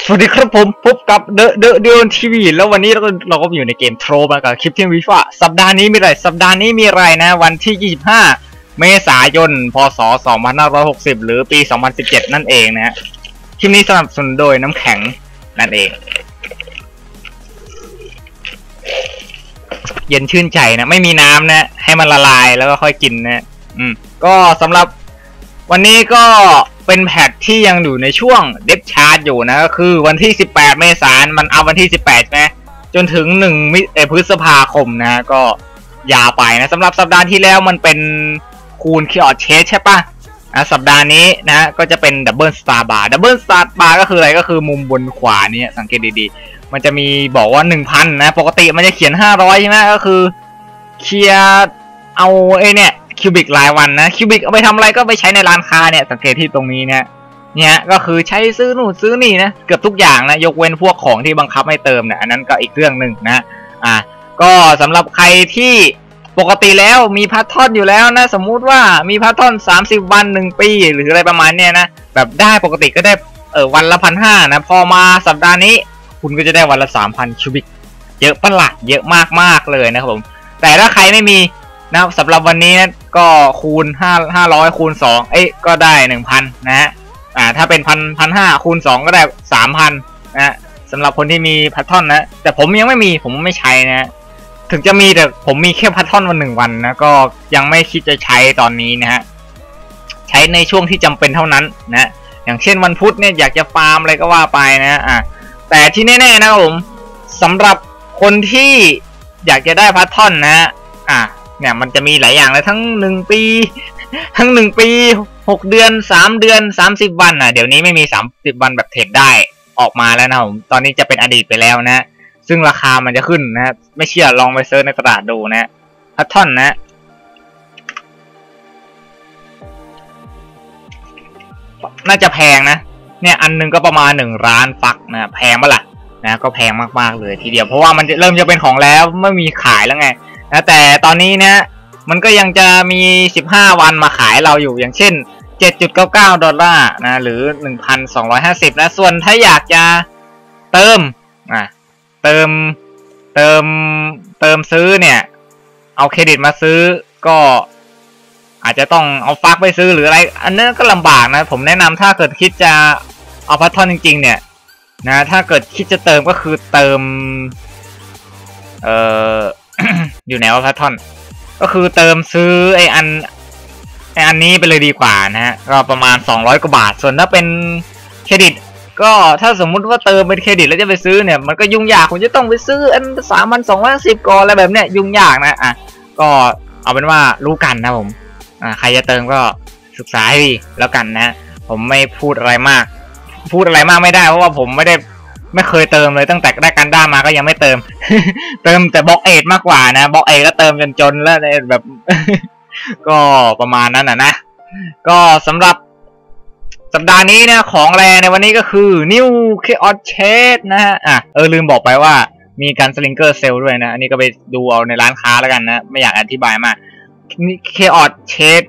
สวัสดีครับผมพบกับเดอะทีวีแล้ววันนี้เราก็อยู่ในเกมโทรมากับคลิปที่วิฟาสัปดาห์นี้มีอะไรนะวันที่25เมษายนพศ2560หรือปี2017นั่นเองนะฮะคลิปนี้สนับสนุนโดยน้ำแข็งนั่นเองเย็นชื่นใจนะไม่มีน้ำนะให้มันละลายแล้วก็ค่อยกินนะก็สำหรับวันนี้ก็เป็นแพทที่ยังอยู่ในช่วงเดฟชาร์จอยู่นะก็คือวันที่18เมษายนมันเอาวันที่18นะจนถึง1พฤษภาคมนะก็ยาวไปนะสำหรับสัปดาห์ที่แล้วมันเป็นคูณคีย์ออดเชสใช่ปะสัปดาห์นี้นะก็จะเป็นดับเบิลสตาร์บาร์ก็คืออะไรก็คือมุมบนขวานี่สังเกตดีๆมันจะมีบอกว่า 1,000 นะปกติมันจะเขียน500ใช่ไหมก็คือเคลียร์เอาเนี่ยคิวบิกรายวันนะคิวบิกเอาไปทำอะไรก็ไปใช้ในร้านค้าเนี่ยสังเกตที่ตรงนี้เนี่ยก็คือใช้ซื้อนู่นซื้อนี่นะเกือบทุกอย่างนะยกเว้นพวกของที่บังคับให้เติมเนี่ยอันนั้นก็อีกเรื่องหนึ่งนะก็สำหรับใครที่ปกติแล้วมีพัททอนอยู่แล้วนะสมมุติว่ามีพัททอน30 วัน1 ปีหรืออะไรประมาณเนี้ยนะแบบได้ปกติก็ได้วันละ1,500นะพอมาสัปดาห์นี้คุณก็จะได้วันละ 3,000 คิวบิกเยอะปะล่ะเยอะมากเลยนะครับผมแต่ถ้าใครไม่มีนะสำหรับวันนี้นะก็คูณ500คูณ2ก็ได้ 1,000 นะฮะถ้าเป็น1,500คูณ2ก็ได้ 3,000 นะสำหรับคนที่มีพัททอนนะแต่ผมยังไม่มีผมไม่ใช้นะถึงจะมีแต่ผมมีแค่พัททอนวัน1 วันนะก็ยังไม่คิดจะใช้ตอนนี้นะฮะใช้ในช่วงที่จำเป็นเท่านั้นนะอย่างเช่นวันพุธเนี่ยอยากจะฟาร์มอะไรก็ว่าไปนะแต่ที่แน่ๆนะครับผมสำหรับคนที่อยากจะได้พัททอนนะเนี่ยมันจะมีหลายอย่างเลยทั้ง1 ปี6 เดือน3 เดือน30 วันเดี๋ยวนี้ไม่มี30 วันแบบเทรดได้ออกมาแล้วนะผมตอนนี้จะเป็นอดีตไปแล้วนะซึ่งราคามันจะขึ้นนะไม่เชื่อลองไปเซิร์ชในตลาดดูนะพัททอนนะน่าจะแพงนะเนี่ยอันนึงก็ประมาณ1 ล้านฟักนะแพงปะล่ะนะก็แพงมากๆเลยทีเดียวเพราะว่ามันจะเริ่มจะเป็นของแล้วไม่มีขายแล้วไงนะแต่ตอนนี้นะมันก็ยังจะมี15 วันมาขายเราอยู่อย่างเช่น $7.99 นะหรือ 1,250 นะส่วนถ้าอยากจะเติมซื้อเนี่ยเอาเครดิตมาซื้อก็อาจจะต้องเอาฟักไปซื้อหรืออะไรอันนั้นก็ลำบากนะผมแนะนำถ้าเกิดคิดจะเอาพัททอนจริงๆเนี่ยนะถ้าเกิดคิดจะเติมก็คือเติมอยู่ไหนว่าพัททอนก็คือเติมซื้อไออันนี้ไปเลยดีกว่านะฮะก็ประมาณ200 กว่าบาทส่วนถ้าเป็นเครดิตก็ถ้าสมมุติว่าเติมเป็นเครดิตแล้วจะไปซื้อเนี่ยมันก็ยุ่งยากคุณจะต้องไปซื้ออัน3,210ก่อนอะไรแบบเนี้ยยุ่งยากนะก็เอาเป็นว่ารู้กันนะผมใครจะเติมก็ศึกษาให้ดีแล้วกันนะผมไม่พูดอะไรมากไม่ได้เพราะว่าผมไม่เคยเติมเลยตั้งแต่ได้กันด้ามาก็ยังไม่เติม เติมแต่บล็อกเอทมากกว่านะบล็อกเอทก็เติมจนแล้วแบบ ก็ประมาณนั้นนะก็สำหรับสัปดาห์นี้นะของแรงในวันนี้ก็คือ New Chaos Chase นะฮะลืมบอกไปว่ามีการสลิงเกอร์เซลด้วยนะอันนี้ก็ไปดูเอาในร้านค้าแล้วกันนะไม่อยากอธิบายมาก Chaos Chase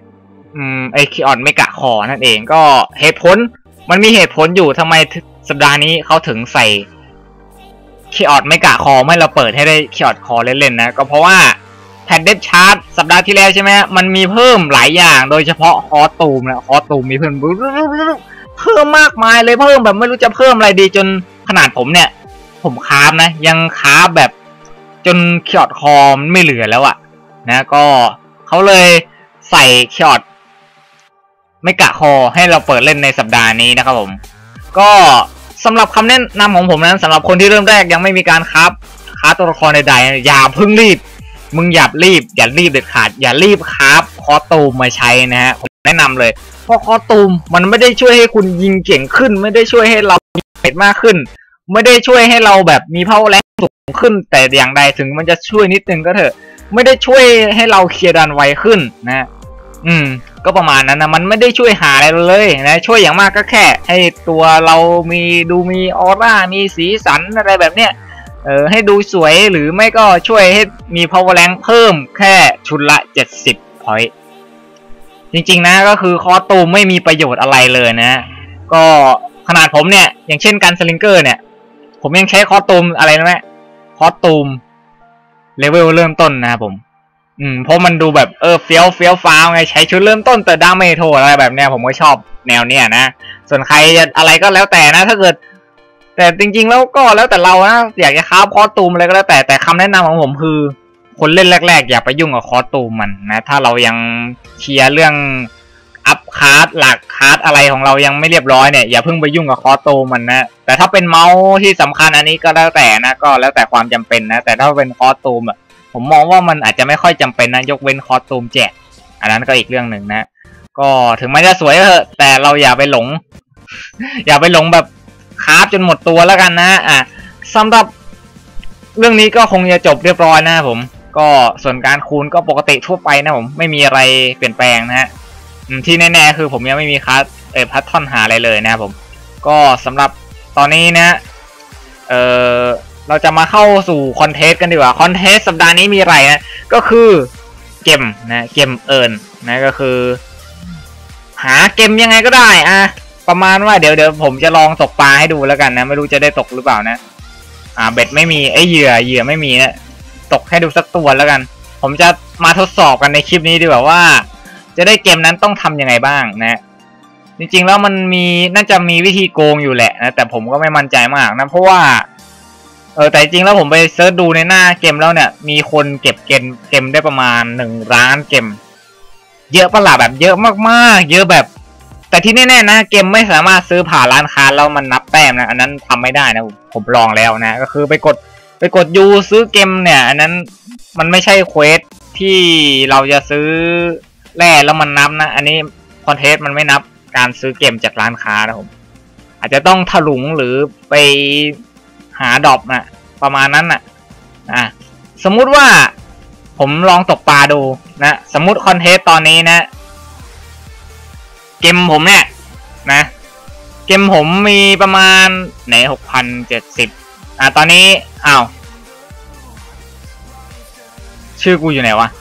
Chaos Mega Core นั่นเองก็เหตุผลมันมีเหตุผลอยู่ทำไมสัปดาห์นี้เขาถึงใส่คีย์ออดไม่กะคอไม่เราเปิดให้ได้คีย์ออดคอเล่นๆนะก็เพราะว่าแพทเดฟชาร์ตสัปดาห์ที่แล้วใช่ไหมมันมีเพิ่มหลายอย่างโดยเฉพาะคอตูมนะคอตูมมีเพิ่มมากมายเลยเพิ่มแบบไม่รู้จะเพิ่มอะไรดีจนขนาดผมเนี่ยผมคราฟนะยังคราฟแบบจนคีย์ออดคอไม่เหลือแล้วนะก็เขาเลยใส่คีย์ออดไม่กะคอให้เราเปิดเล่นในสัปดาห์นี้นะครับผมก็สำหรับคำแนะนำของผมนั้นสำหรับคนที่เริ่มแรกยังไม่มีการคราฟตัวละครใดๆอย่าเพิ่งรีบมึงอย่ารีบเด็ดขาดอย่ารีบคราฟคอตูมมาใช้นะฮะผมแนะนำเลยเพราะคอตูมมันไม่ได้ช่วยให้คุณยิงเก่งขึ้นไม่ได้ช่วยให้เราเป็ดมากขึ้นไม่ได้ช่วยให้เราแบบมีเพาแรงสูงขึ้นแต่อย่างใดถึงมันจะช่วยนิดนึงก็เถอะไม่ได้ช่วยให้เราเคลียร์ดันไวขึ้นนะก็ประมาณนั้นนะมันไม่ได้ช่วยหาอะไรเลยนะช่วยอย่างมากก็แค่ให้ตัวเรามีออร่ามีสีสันอะไรแบบเนี้ยให้ดูสวยหรือไม่ก็ช่วยให้มี power rank เพิ่มแค่ชุดละ70 point จริงๆนะก็คือคอตูมไม่มีประโยชน์อะไรเลยนะก็ขขนาดผมเนี่ยอย่างเช่นการสลิงเกอร์เนี่ยผมยังใช้คอสตูมอะไรนะแม่คอสตูมเลเวลเริ่มต้นนะครับผมเพราะมันดูแบบเฟี้ยวฟ้าวไงใช้ชุดเริ่มต้นแต่ดาเมจโหดอะไรแบบเนี้ยผมก็ชอบแนวเนี้ยนะส่วนใครจะอะไรก็แล้วแต่นะถ้าเกิดแต่จริงๆแล้วก็แล้วแต่เรานะอยากจะคราฟคอสตูมอะไรก็แล้วแต่คำแนะนำของผมคือคนเล่นแรกๆอย่าไปยุ่งกับคอสตูมมันนะถ้าเรายังเคลียร์เรื่องอัพคาร์ดหลักคาร์ดอะไรของเรายังไม่เรียบร้อยเนี่ยอย่าเพิ่งไปยุ่งกับคอสตูมมันนะแต่ถ้าเป็นเมาส์ที่สำคัญอันนี้ก็แล้วแต่นะก็แล้วแต่ความจำเป็นนะแต่ถ้าเป็นคอสตูมผมมองว่ามันอาจจะไม่ค่อยจำเป็นนะยกเว้นคอสตูมแจกอันนั้นก็อีกเรื่องหนึ่งนะก็ถึงแม้จะสวยก็เถอะแต่เราอย่าไปหลง อย่าไปหลงแบบคราฟจนหมดตัวแล้วกันนะสำหรับเรื่องนี้ก็คงจะจบเรียบร้อยนะผมก็ส่วนการคูณก็ปกติทั่วไปนะผมไม่มีอะไรเปลี่ยนแปลงนะฮะที่แน่ๆคือผมยังไม่มีคัสพัททอนหาอะไรเลยนะครับผมก็สำหรับตอนนี้นะเราจะมาเข้าสู่คอนเทสต์กันดีกว่าคอนเทสต์สัปดาห์นี้มีอะไรนะก็คือเกมนะเกมนะก็คือหาเกมยังไงก็ได้ประมาณว่าเดี๋ยวผมจะลองตกปลาให้ดูแล้วกันนะไม่รู้จะได้ตกหรือเปล่านะเบ็ดไม่มีเหยื่อไม่มีนะตกให้ดูสักตัวแล้วกันผมจะมาทดสอบกันในคลิปนี้ดีกว่าว่าจะได้เกมนั้นต้องทำยังไงบ้างนะจริงๆแล้วมันมีน่าจะมีวิธีโกงอยู่แหละนะแต่ผมก็ไม่มั่นใจมากนะเพราะว่าแต่จริงแล้วผมไปเซิร์ชดูในหน้าเกมแล้วเนี่ยมีคนเก็บเกมได้ประมาณ1 ล้านเกมเยอะประหลาดแบบเยอะมากๆเยอะแบบแต่ที่แน่ๆนะเกมไม่สามารถซื้อผ่านร้านค้าแล้วมันนับแต้มนะอันนั้นทำไม่ได้นะผมลองแล้วนะก็คือไปกดยูซื้อเกมเนี่ยอันนั้นมันไม่ใช่เควสที่เราจะซื้อแร่แล้วมันนับนะอันนี้คอนเทสต์มันไม่นับการซื้อเกมจากร้านค้านะผมอาจจะต้องถลุงหรือไปหาดรอปนะประมาณนั้นนะสมมุติว่าผมลองตกปลาดูนะสมมุติคอนเทสต์ตอนนี้นะเกมผมเนี่ยนะเกมผมมีประมาณไหน6,070ตอนนี้ชื่อกูอยู่ไหนวะ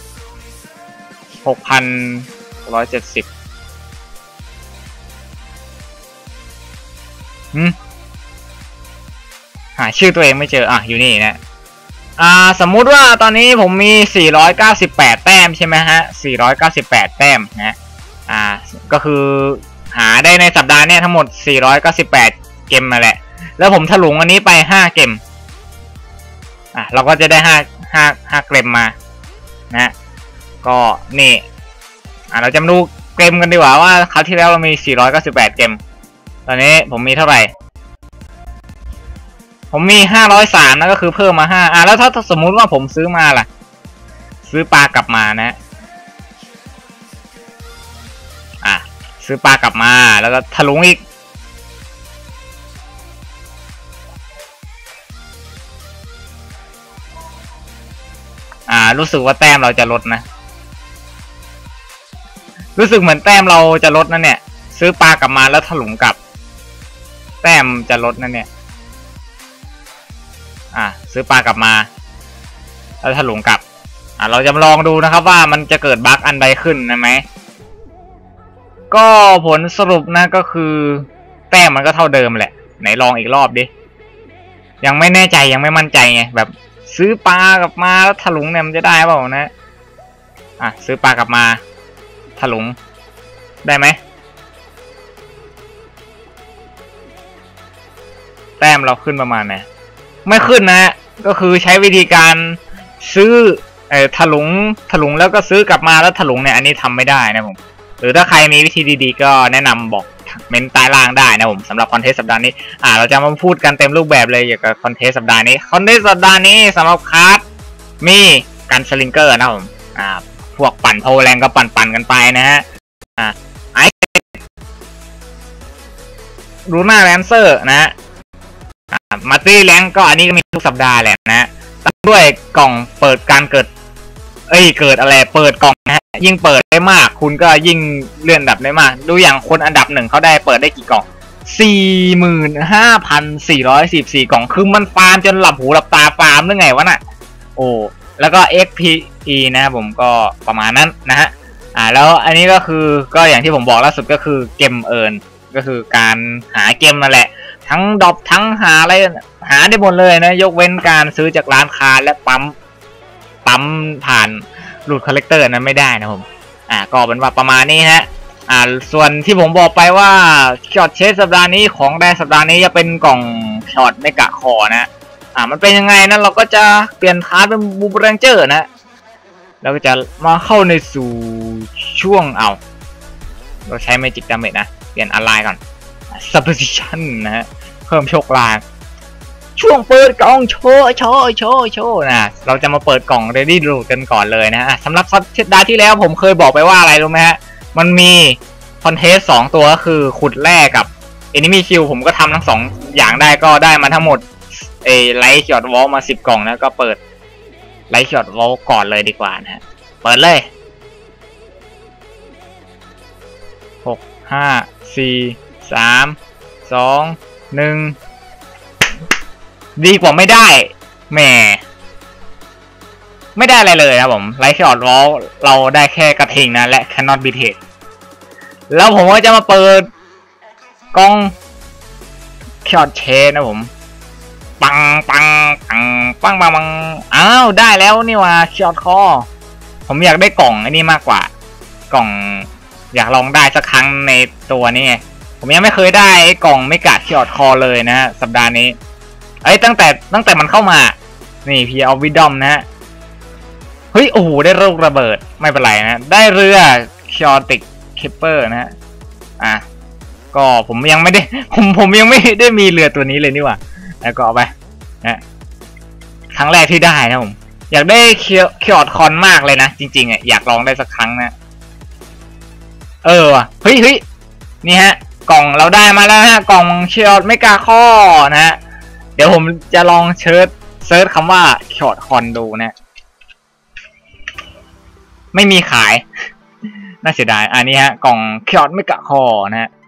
6,170หาชื่อตัวเองไม่เจออยู่นี่นะสมมุติว่าตอนนี้ผมมี498แต้มใช่ไหมฮะ498แต้มนะก็คือหาได้ในสัปดาห์นี้ทั้งหมด498เกมมาแหละแล้วผมถลุงอันนี้ไป5เกมเราก็จะได้5เกมมานะก็นี่เราจะมาดูเกมกันดีกว่าว่าคราวที่แล้วเรามี498เกมตอนนี้ผมมีเท่าไหร่ผมมี503นะก็คือเพิ่มมา5แล้วถ้าสมมุติว่าผมซื้อมาล่ะซื้อปลากลับมานะซื้อปลากลับมาแล้วก็ถลุงอีกรู้สึกว่าแต้มเราจะลดนะรู้สึกเหมือนแต้มเราจะลดนะเนี่ยซื้อปลากลับมาแล้วถลุงกลับแต้มจะลดนะเนี่ยซื้อปลากลับมาแล้วถลุงกลับเราจะลองดูนะครับว่ามันจะเกิดบั๊กอันใดขึ้นนะไหมก็ผลสรุปนะก็คือแต้มมันก็เท่าเดิมแหละไหนลองอีกรอบดิยังไม่แน่ใจยังไม่มั่นใจไงแบบซื้อปลากลับมาแล้วถลุงเนี่ยมันจะได้เปล่านะซื้อปลากลับมาถลุงได้ไหมแต้มเราขึ้นประมาณไหนไม่ขึ้นนะก็คือใช้วิธีการซื้อถลุงแล้วก็ซื้อกลับมาแล้วถลุงเนี่ยอันนี้ทำไม่ได้นะผมหรือถ้าใครมีวิธีดีๆก็แนะนำบอกเมนต์ใต้ล่างได้นะผมสำหรับคอนเทสต์สัปดาห์นี้เราจะมาพูดกันเต็มรูปแบบเลยเกี่ยวกับคอนเทสต์สัปดาห์นี้คอนเทสต์สัปดาห์นี้สำหรับคาร์ดมีการสลิงเกอร์นะผมพวกปั่นโพแรงก็ปั่นกันไปนะฮะรูน่าแลนเซอร์นะฮะมาตี้แรงก็อันนี้ก็มีทุกสัปดาห์แหละนะตามด้วยกล่องเปิดการเกิดอะไรเปิดกล่องนะฮะยิ่งเปิดได้มากคุณก็ยิ่งเลื่อนอันดับได้มากดูอย่างคนอันดับ1เขาได้เปิดได้กี่กล่อง 45,414 กล่องคือมันฟาร์มจนหลับหูหลับตาฟาร์มหรือไงวะน่ะแล้วก็ XP นะครับผมก็ประมาณนั้นนะฮะแล้วอันนี้ก็คือก็อย่างที่ผมบอกล่าสุดก็คือเกมก็คือการหาเกมนั่นแหละทั้งดรอปทั้งหาอะไรหาได้หมดเลยนะยกเว้นการซื้อจากร้านค้าและปั๊มผ่านรูทคอลเลกเตอร์นั้นไม่ได้นะผมก็เป็นว่าประมาณนี้ฮะส่วนที่ผมบอกไปว่าช็อตเชสสัปดาห์นี้ของแดงสัปดาห์นี้จะเป็นกล่องช็อตไม่กะคอนะมันเป็นยังไงนะเราก็จะเปลี่ยนคาร์ดเป็นบูมแรงเจอร์นะเราก็จะมาเข้าในสู่ช่วงเราใช้เมจิกดาเมจนะเปลี่ยนอะไรก่อน Subposition นะฮะเพิ่มโชคลางช่วงเปิดกล่องโชว์นะเราจะมาเปิดกล่อง Ready Root กันก่อนเลยนะสำหรับสัปดาห์ที่แล้วผมเคยบอกไปว่าอะไรรู้ไหมฮะมันมีคอนเทสต์2ตัวก็คือขุดแร่กับ Enemy Kill ผมก็ทำทั้ง2อย่างได้ก็ได้มาทั้งหมดไลท์ช็อตวอลมา10กล่องนะก็เปิดไลท์ช็อตวอลก่อนเลยดีกว่านะฮะเปิดเลย6 5 4 3 2 1ดีกว่าไม่ได้แหมไม่ได้อะไรเลยครับผมไลท์ช็อตวอลเราได้แค่กระทิงนะและ Cannot be Taken แล้วผมก็จะมาเปิดกล่องช็อตเชนนะผมปังอ้าวได้แล้วนี่ว่าช็อตคอผมอยากได้กล่องอันนี้มากกว่ากล่องอยากลองได้สักครั้งในตัวนี้ผมยังไม่เคยได้กล่องไม่กะช็อตคอเลยนะฮะสัปดาห์นี้ตั้งแต่มันเข้ามานี่พีเอาวิดอมนะฮะเฮ้ยโอ้โหได้ลูกระเบิดไม่เป็นไรนะได้เรือชอติกเคปเปอร์นะฮะก็ผมยังไม่ได้ผมยังไม่ได้มีเรือตัวนี้เลยนี่หว่าแล้วก็เอาไปนะครั้งแรกที่ได้นะผมอยากได้เคียร์คอนมากเลยนะจริงๆอยากลองได้สักครั้งนะว่ะเฮ้ยนี่ฮะกล่องเราได้มาแล้วฮะกล่องเคียร์ไม่กล้าข้อนะฮะเดี๋ยวผมจะลองเซิร์ชคำว่าเคียร์คอนดูนะไม่มีขายน่าเสียดายอันนี้ฮะกล่องเคียร์ไม่กล้าข้อนะฮะ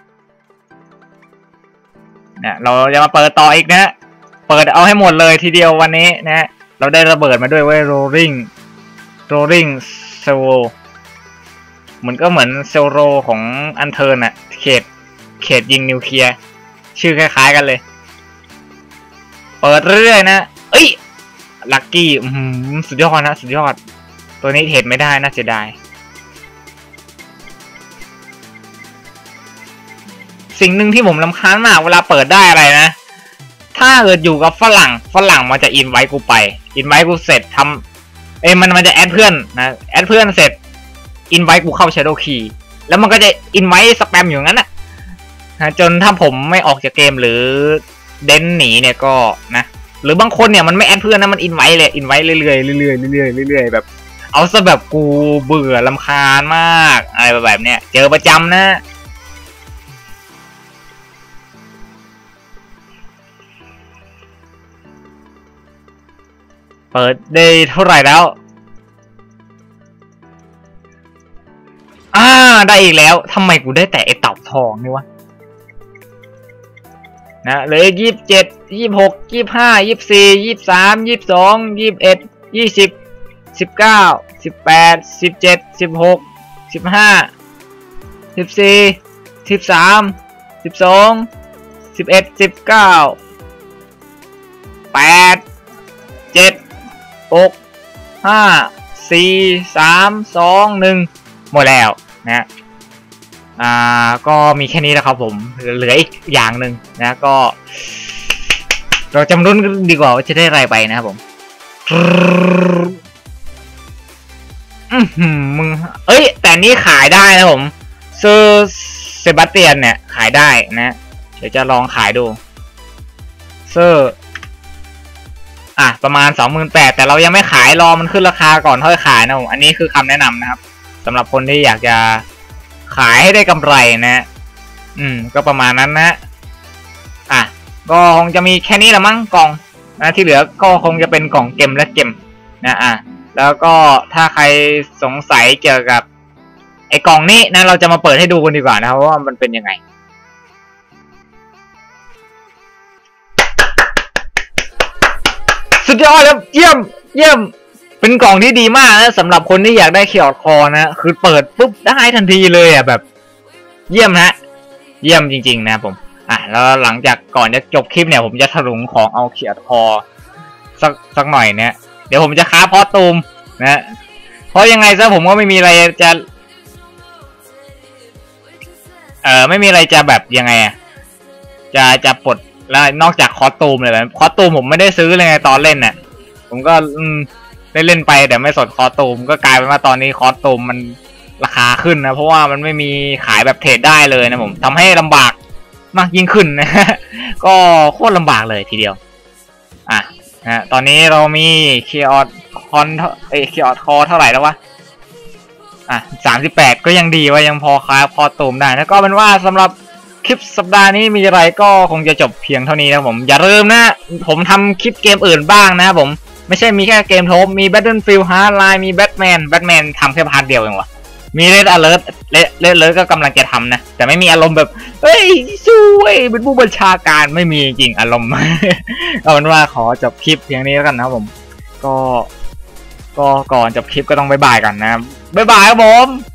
เราจะมาเปิดต่ออีกนะเปิดเอาให้หมดเลยทีเดียววันนี้นะเราได้ระเบิดมาด้วยเว้ย rolling servo เหมือนเซลโรของอันเทิร์นอะเขตยิงนิวเคลียร์ชื่อคล้ายๆกันเลยเปิดเรื่อยนะลัคกี้สุดยอดนะสุดยอดตัวนี้เทรดไม่ได้น่าเสียดายสิ่งหนึ่งที่ผมรำคาญมากเวลาเปิดได้อะไรนะถ้าเกิดอยู่กับฝรั่งมันจะอินไว้กูไปอินไว้กูเสร็จทำมันจะแอดเพื่อนนะแอดเพื่อนเสร็จอินไว้กูเข้า Shadow Key แล้วมันก็จะอินไว้สแปมอยู่งั้นนะจนถ้าผมไม่ออกจากเกมหรือเด้นหนีเนี่ยก็นะหรือบางคนเนี่ยมันไม่แอดเพื่อนนะมันอินไว้เลยอินไว้เรื่อยๆแบบเอาซะแบบกูเบื่อรำคาญมากอะไรแบบเนี้ยเจอประจำนะเปิดได้เท่าไหร่แล้วได้อีกแล้วทำไมกูได้แต่ไอเต่าทองนี่วะนะเลย27 26 25 24 23 22 21 20 19 18 17 16 15 14 13 12 11 19 8 7 6 5 4 3 2 1หมดแล้วนะก็มีแค่นี้แล้วครับผมเหลืออีกอย่างหนึ่งนะก็เราจำรุ่นดีกว่าว่าจะได้อะไรไปนะครับผมมึงแต่นี้ขายได้นะผมเซอร์เซบาสเตียนเนี่ยขายได้นะเดี๋ยวจะลองขายดูเซอร์ประมาณ 28,000 แต่เรายังไม่ขายรอมันขึ้นราคาก่อนค่อยขายนะผมอันนี้คือคำแนะนำนะครับสำหรับคนที่อยากจะขายให้ได้กำไรนะก็ประมาณนั้นนะก็คงจะมีแค่นี้แหละมั้งกล่องนะที่เหลือก็คงจะเป็นกล่องเกมและเกมนะแล้วก็ถ้าใครสงสัยเกี่ยวกับไอ้กล่องนี้นะเราจะมาเปิดให้ดูกันดีกว่านะครับว่ามันเป็นยังไงสุดยอดครับเยี่ยมเป็นกล่องที่ดีมากนะสำหรับคนที่อยากได้เคียร์คอนะคือเปิดปุ๊บได้ทันทีเลยแบบเยี่ยมนะเยี่ยมจริงๆนะครับผมแล้วหลังจากก่อนจะจบคลิปเนี่ยผมจะถลุงของเอาเขียดคอสักหน่อยเนี่ยเดี๋ยวผมจะค้าพอตูมนะเพราะยังไงซะผมก็ไม่มีอะไรจะไม่มีอะไรจะแบบยังไงจะปลดแล้วนอกจากคอสตูมเลยแบบคอสตูมผมไม่ได้ซื้อเลยไงตอนเล่นน่ะผมก็เล่นไปแต่ไม่สนคอสตูมก็กลายเป็นว่าตอนนี้คอสตูมมันราคาขึ้นนะเพราะว่ามันไม่มีขายแบบเทรดได้เลยนะผมทำให้ลำบากมากยิ่งขึ้นนะก็โคตรลำบากเลยทีเดียวตอนนี้เรามีคีออดคอนคีออดคอเท่าไหร่แล้ววะ38ก็ยังดีว่ายังพอตูมได้แล้วก็เป็นว่าสำหรับคลิปสัปดาห์นี้มีอะไรก็คงจะจบเพียงเท่านี้นะผมอย่าลืมนะผมทำคลิปเกมอื่นบ้างนะผมไม่ใช่มีแค่เกมโทบมี Battlefield Hardline มี Batman ทำแค่พาร์ทเดียวเองวะมี Red Alert ก็กำลังจะทำนะแต่ไม่มีอารมณ์แบบเฮ้ยสู้เป็นผู้บัญชาการไม่มีจริงอารมณ์ เอาเป็นว่าขอจบคลิปเพียงนี้แล้วกันนะผมก็ก่อนจบคลิปก็ต้องบ๊ายบายกันนะบ๊ายบายครับผม